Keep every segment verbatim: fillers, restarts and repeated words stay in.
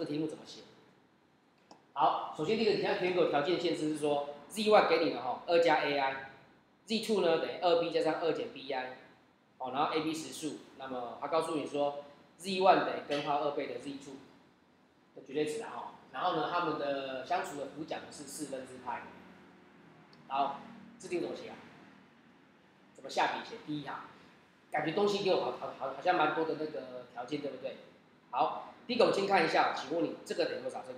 个题目怎么写。好，首先第一个，你看填狗条件限制是说 z one 给你了哈，二加 ai，z two 呢等于二 b 加上二减 bi， 哦，然后 a b 实数，那么它告诉你说 z one 等于根号二倍的 z two 的绝对值啊哈，然后呢，它们的相除的幅角是四分之派。好，这题怎么写啊？怎么下笔写？第一行，感觉东西给我好好好好像蛮多的那个条件，对不对？好，第一个我们先看一下，请问你这个等于多少？这个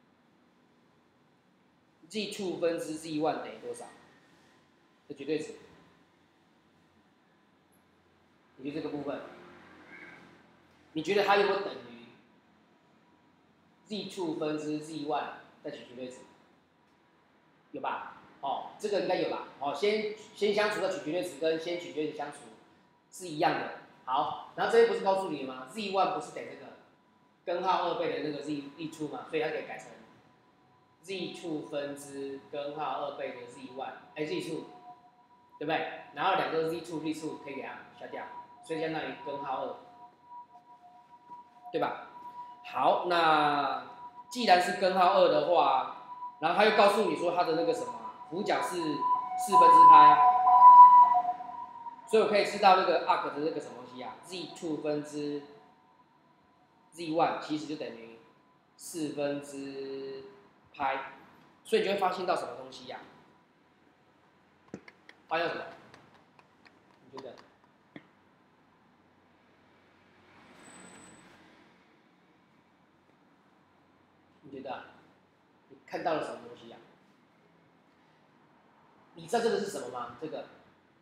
z two 分之 z one 等于多少？的绝对值。也就这个部分，你觉得它有没有等于 z two 分之 z one 再取绝对值？有吧？哦，这个应该有吧？哦，先先相除再取绝对值，跟先取绝对值相除是一样的。好，然后这边不是告诉你了吗 ？z one 不是等于这个根号二倍的那个 z z two 嘛，所以它可以改成 z two 分之根号二倍的 z one， 哎 z two， 对不对？然后两个 z two z two 可以给它消掉，所以相当于根号二，对吧？好，那既然是根号二的话，然后他又告诉你说它的那个什么幅角是四分之派，所以我可以知道那个 arc 的那个什么东西啊 ，z two 分之 z one 其实就等于四分之派，所以你就会发现到什么东西呀、啊？发现什么？你觉得？你觉得、啊？你看到了什么东西呀、啊？你知道这个是什么吗？这个，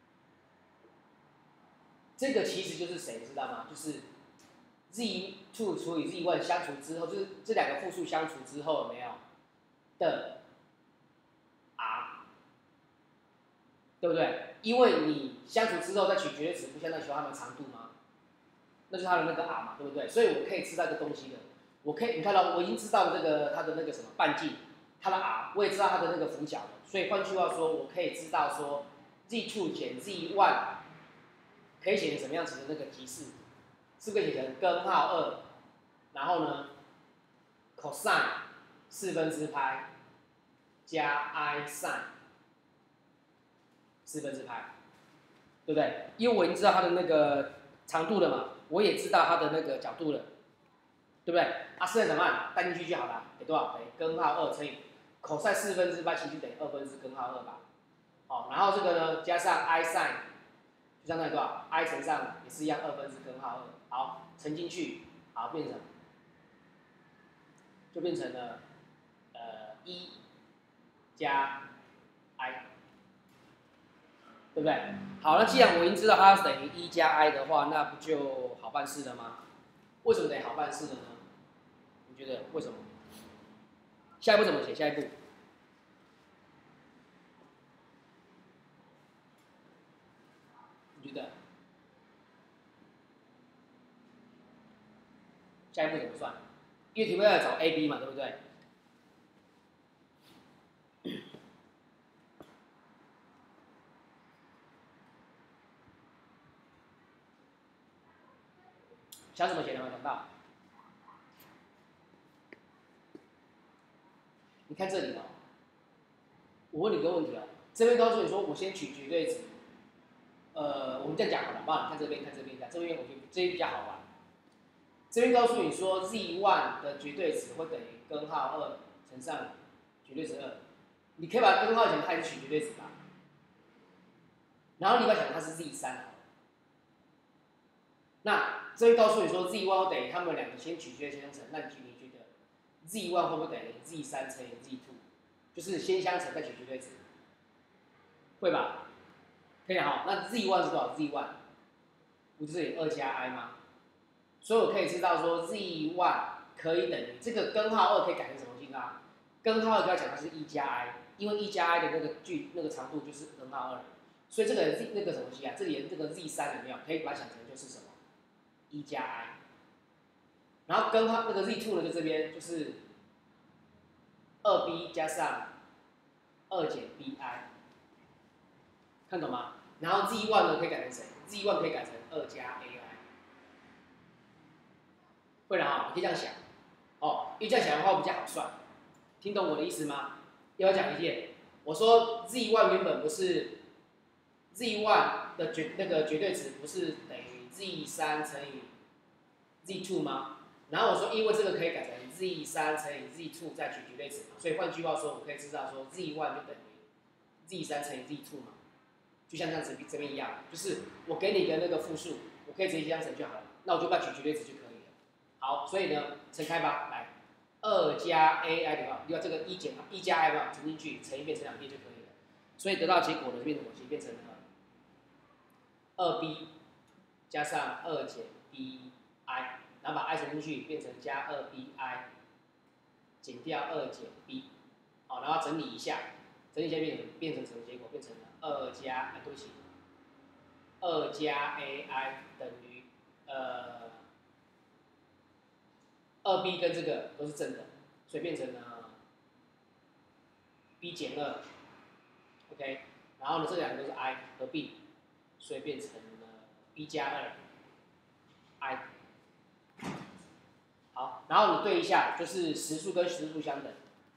这个其实就是谁，知道吗？就是 z two 除以 z one 相除之后，就是这两个复数相除之后，有没有的 r， 对不对？因为你相除之后再取绝对值，不相当于求它们的长度吗？那就是它的那个 r 嘛，对不对？所以我可以知道一个东西的，我可以你看到我已经知道这个它的那个什么半径，它的 r， 我也知道它的那个幅角了。所以换句话说，我可以知道说 z two 减 z one 可以写成什么样子的那个级式，是不是可以写成根号二，然后呢 cosine 四分之派加 i sin 四分之派，对不对？因为我已经知道它的那个长度了嘛，我也知道它的那个角度了，对不对？啊，剩下怎么办？带进去就好了，给多少？等于根号二乘以 cosine 四分之派，其实等于二分之根号二吧。好，然后这个呢加上 i sin， 就相当于多少 ？i 乘上也是一样，二分之根号二。好，乘进去，好变成就变成了呃一加 i， 对不对？好，那既然我已经知道它是等于一加 i 的话，那不就好办事了吗？为什么等于好办事了呢？你觉得为什么？下一步怎么写？下一步，你觉得？下一步怎么算？因为题目要找 a b 嘛，对不对？想怎么写的吗？想到？你看这里哦，我问你个问题哦，这边告诉你说我先取绝对值，呃，我们这样讲好了，好不好？你看这边，看这边，看这边，我觉得这边比较好玩。这边告诉你说 z one 的绝对值会等于根号二乘上绝对值二，你可以把根号想它也是取绝对值吧，然后你把它想它是 z 三好了。那这边告诉你说 z one 等于他们两个先取绝对相乘，那你你觉得 z one 会不会等于 z 三乘以 z two， 就是先相乘再取绝对值，会吧？可以哈，那 z one 是多少 ？z one 不就是二加 i 吗？所以我可以知道说 z one 可以等于这个根号二可以改成什么东西呢？根号二就要讲它是一加 i， 因为一加 i 的那个距那个长度就是根号二，所以这个 z 那个什么东西啊？这里的这个 z 三有没有？可以把它想成就是什么？一加 i， 然后根号那个 z two 呢，就这边就是二 b 加上二减 bi， 看懂吗？然后 z one 呢可以改成谁 ？z one 可以改成二加 ai。会了哈，你可以这样想。 哦，因为这样讲的话比较好算，听懂我的意思吗？要不要讲一遍？我说 z one 原本不是 z one 的绝那个绝对值不是等于 z 三乘以 z two 吗？然后我说因为这个可以改成 z 三乘以 z two 再取绝对值嘛，所以换句话说，我可以知道说 z one 就等于 z 三乘以 z two 嘛，就像这样子这边一样，就是我给你一个那个复数，我可以直接这样乘就好了，那我就把取绝对值就可以了。好，所以呢，乘开吧，来。二加 a i 对吧？你把这个一减一加 i 嘛乘进去，乘一遍乘两遍就可以了。所以得到结果呢，变成什么？变成了二 b 加上二减 b i， 然后把 i 乘进去，变成加二 b i 减掉二减 b， 好，然后整理一下，整理一下变成变成什么结果？变成了二加，哎，对不起，二加 a i 等于呃。二 b 跟这个都是正的，所以变成了 b 减二 ，OK， 然后呢这两个都是 i 合并，所以变成了 b 加二 i。好，然后你对一下，就是实数跟实数相等。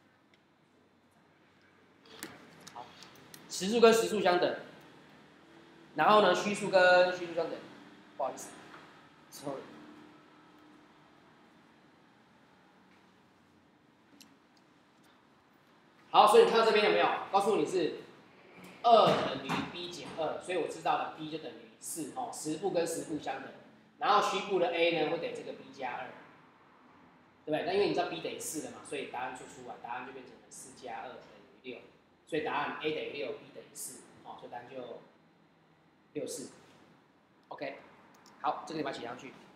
好，实数跟实数相等，然后呢虚数跟虚数相等。不好意思 ，sorry。好，所以你看到这边有没有？告诉你是二等于 b 减二，所以我知道了 b 就等于四哦，实部跟实部相等。然后虚部的 a 呢会等于这个 b 加二，对不对？那因为你知道 b 等于四了嘛，所以答案就出来，答案就变成了四加二等于六，所以答案 a 等于六 ，b 等于四，哦，所以答案就六四。OK， 好，这个你把它写上去。